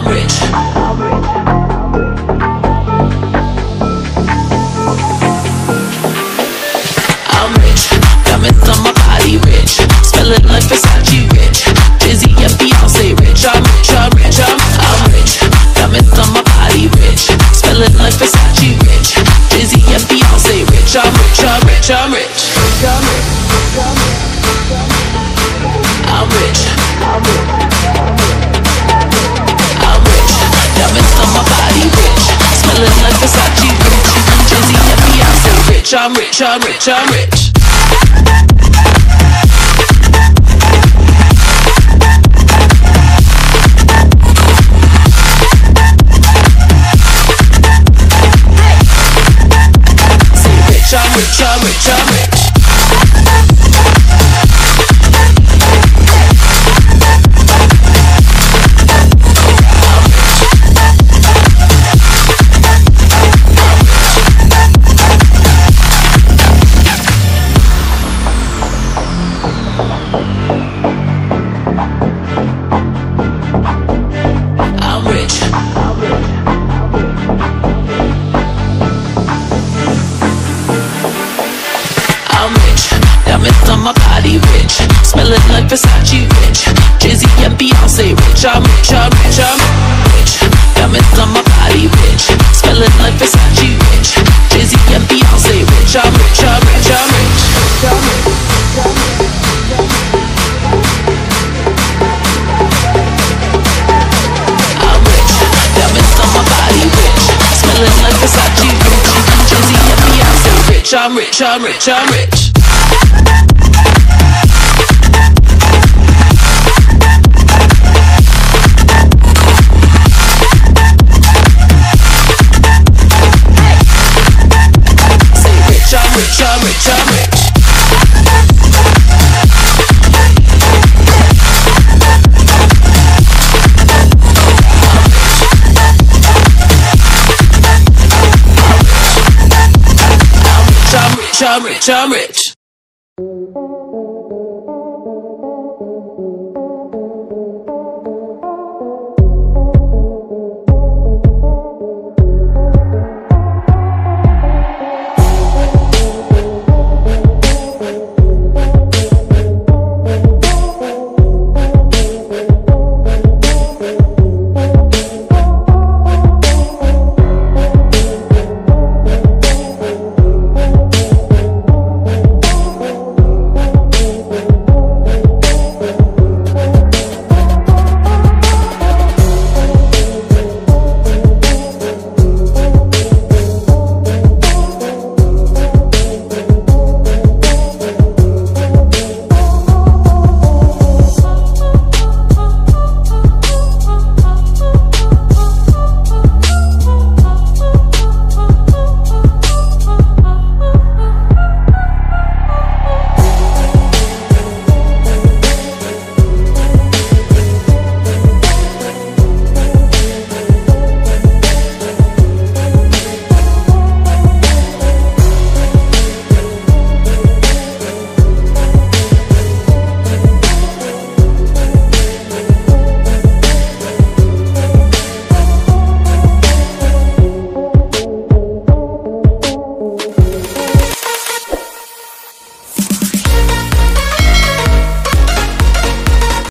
rich. I'm rich. Diamonds on my body rich. Smelling like Versace rich. Jay-Z and Beyonce rich. I'm rich, I'm rich, I'm rich. Diamonds on my body rich. Smelling like Versace rich. Jay-Z and Beyonce rich. I'm rich, I'm rich, I'm rich. I'm rich. I'm rich. Diamonds on my body rich. Smelling like Versace rich. Jay-Z and Beyonce rich. I'm rich, I'm rich, I'm rich. I'm rich, I'm rich, I'm rich. I'm rich. I'm rich. Diamonds on my body rich. Smelling like Versace rich. Jay-Z and Beyonce rich. I'm rich, I'm rich, I'm rich. Diamonds on my body rich. Smelling like Versace rich. Jay-Z and Beyonce rich. I'm rich, I'm rich, I'm rich. I'm rich. Diamonds on my body rich. Smelling like Versace rich. Jay-Z and Beyonce rich. I'm rich, I'm rich, I'm rich. I'm rich, I'm rich, I'm rich. I'm rich, I'm rich, I'm rich.